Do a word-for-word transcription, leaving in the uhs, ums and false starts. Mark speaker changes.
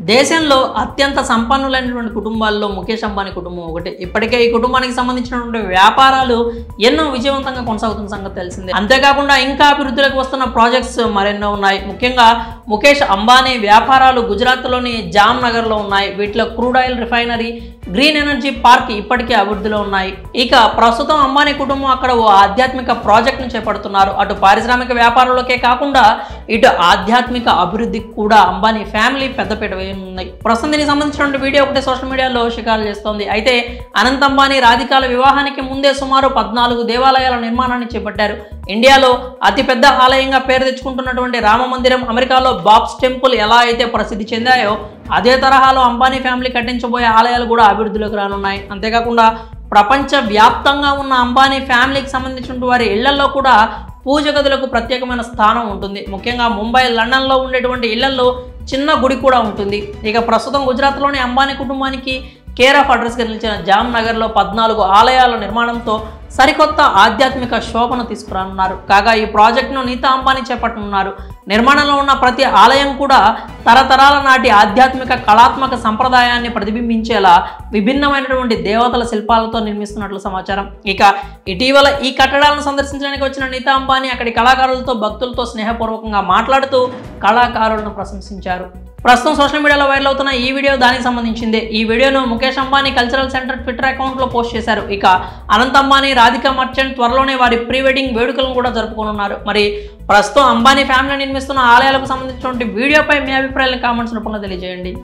Speaker 1: దేశంలో అత్యంత సంపన్నులైనటువంటి కుటుంబాల్లో ముఖేష్ అంబానీ కుటుంబం ఒకటి. ఇప్పటికే ఈ కుటుంబానికి సంబంధించినటువంటి వ్యాపారాలు ఎన్నో విజయవంతంగా కొనసాగుతున్న సంగతి తెలిసిందే. అంతేకాకుండా ఇంకా అభివృద్ధిలోకి వస్తున్న ప్రాజెక్ట్స్ మరెన్నో ఉన్నాయి. ముఖ్యంగా ముఖేష్ అంబానీ వ్యాపారాలు గుజరాత్లోని జామ్నగర్లో ఉన్నాయి. వీటిలో crude oil refinery, green energy park ఇప్పటికే అభివృద్ధిలో ఉన్నాయి. ఇక ప్రస్తుతం అంబానీ కుటుంబం అక్కడ ఓ ఆధ్యాత్మిక ప్రాజెక్టును చేపడుతున్నారు. అటు పారిశ్రామిక వ్యాపారంలోకే కాకుండా ఇటు ఆధ్యాత్మిక అభివృద్ధికి కూడా అంబానీ ఫ్యామిలీ పెద్దపీట వేయనున్నాయి. ప్రస్తుతం దీనికి సంబంధించిన వీడియో ఒకటి సోషల్ మీడియాలో షికారు చేస్తోంది. అయితే అనంత్ అంబానీ రాధికాల వివాహానికి ముందే సుమారు పద్నాలుగు దేవాలయాల నిర్మాణాన్ని చేపట్టారు. ఇండియాలో అతిపెద్ద ఆలయంగా పేరు తెచ్చుకుంటున్నటువంటి రామ మందిరం, అమెరికాలో బాబ్స్ టెంపుల్ ఎలా అయితే ప్రసిద్ధి చెందాయో అదే తరహాలో అంబానీ ఫ్యామిలీ కట్టించబోయే ఆలయాలు కూడా అభివృద్ధిలోకి రానున్నాయి. అంతేకాకుండా ప్రపంచ వ్యాప్తంగా ఉన్న అంబానీ ఫ్యామిలీకి సంబంధించిన వారి ఇళ్లలో కూడా పూజ గదులకు ప్రత్యేకమైన స్థానం ఉంటుంది. ముఖ్యంగా ముంబై, లండన్లో ఉండేటువంటి ఇళ్లలో చిన్న గుడి కూడా ఉంటుంది. ఇక ప్రస్తుతం గుజరాత్లోని అంబానీ కుటుంబానికి కేర్ ఆఫ్ అడ్రస్గా నిలిచిన జామ్నగర్లో పద్నాలుగు ఆలయాల నిర్మాణంతో సరికొత్త ఆధ్యాత్మిక శోభను తీసుకురానున్నారు. కాగా ఈ ప్రాజెక్టును నీతా అంబానీ చేపట్టనున్నారు. నిర్మాణంలో ఉన్న ప్రతి ఆలయం కూడా తరతరాల నాటి ఆధ్యాత్మిక కళాత్మక సంప్రదాయాన్ని ప్రతిబింబించేలా విభిన్నమైనటువంటి దేవతల శిల్పాలతో నిర్మిస్తున్నట్లు సమాచారం. ఇక ఇటీవల ఈ కట్టడాలను సందర్శించడానికి వచ్చిన నీతా అంబానీ అక్కడి కళాకారులతో, భక్తులతో స్నేహపూర్వకంగా మాట్లాడుతూ కళాకారులను ప్రశంసించారు. ప్రస్తుతం సోషల్ మీడియాలో వైరల్ అవుతున్న ఈ వీడియో దానికి సంబంధించిందే. ఈ వీడియోను Mukesh Ambani cultural centre Twitter అకౌంట్లో పోస్ట్ చేశారు. ఇక అనంత్ అంబానీ, రాధికా మర్చెంట్ త్వరలోనే వారి ప్రీ వెడ్డింగ్ వేడుకలను కూడా జరుపుకోనున్నారు. మరి ప్రస్తుతం అంబానీ ఫ్యామిలీ నిర్మిస్తున్న ఆలయాలకు సంబంధించినటువంటి వీడియోపై మీ అభిప్రాయాలను కామెంట్స్ రూపంలో తెలియజేయండి.